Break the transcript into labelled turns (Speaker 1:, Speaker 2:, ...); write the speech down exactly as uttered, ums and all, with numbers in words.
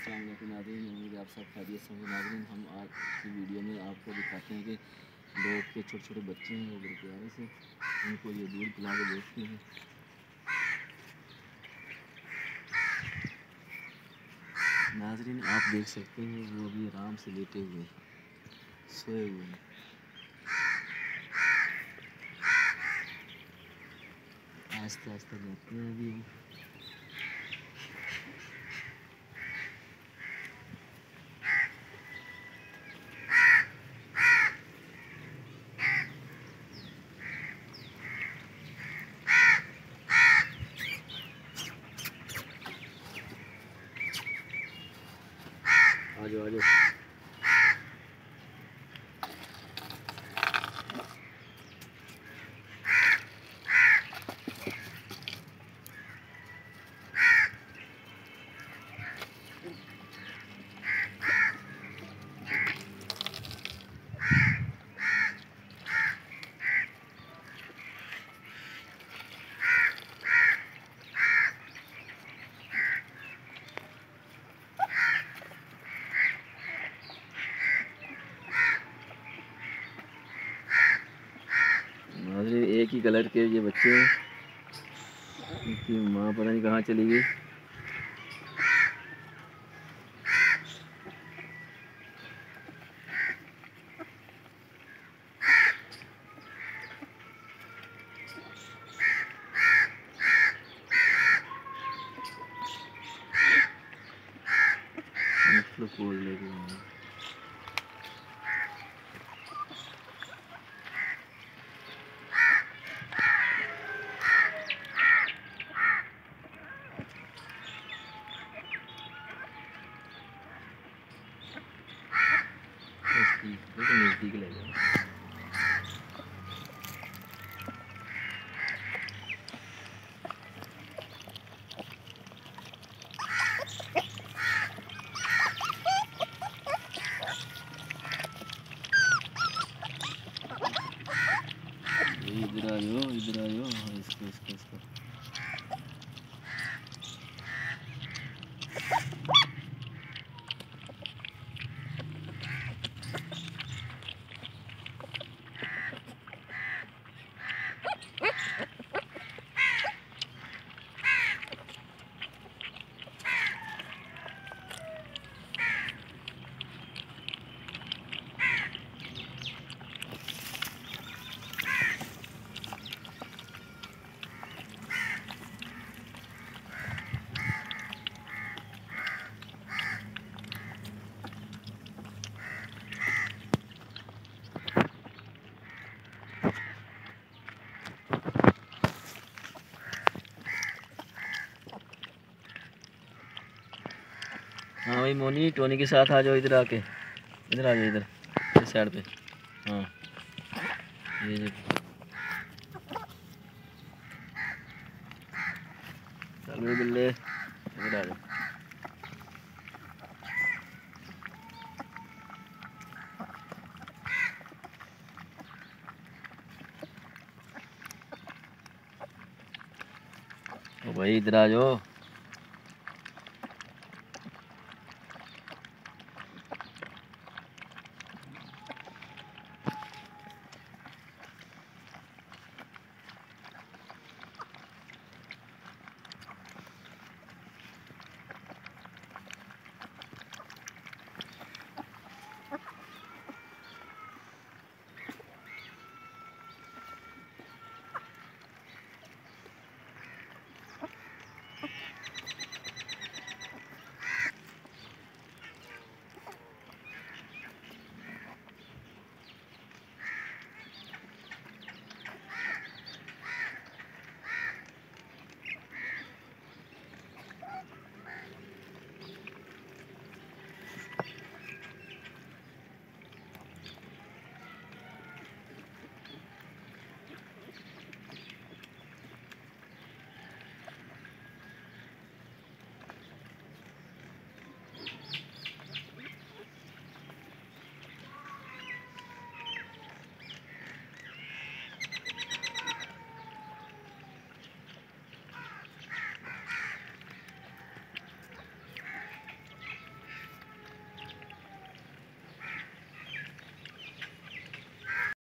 Speaker 1: अस्सलाम वालेकुम नाज़रीन, उम्मीद है आप सब खैरियत से होंगे। नाज़रीन, हम आज की वीडियो में आपको दिखाते हैं कि लोग के छोटे छोटे बच्चे हैं वो बड़े प्यारे से उनको ये दूध पिला के देखते हैं। नाज़रीन, आप देख सकते हैं वो अभी आराम से लेटे हुए सोए हुए हैं। आहिस्ते आहिस्ते लेते हैं अभी वो। आ जाओ आ जाओ। एक ही कलर के ये बच्चे हैं, इनकी माँ पता नहीं कहाँ चली गई। खोल लेगी नज़दीक ले जाओ। इधर आयो इधर आयो। हाँ, इसको इसको इसको हाँ भाई मोनी, टोनी के साथ आ जाओ। इधर आके इधर आ जाओ, इधर इस साइड पे। हाँ ये जो चल भाई बिल्ले, इधर आ जाओ। ओ भाई इधर आ जाओ।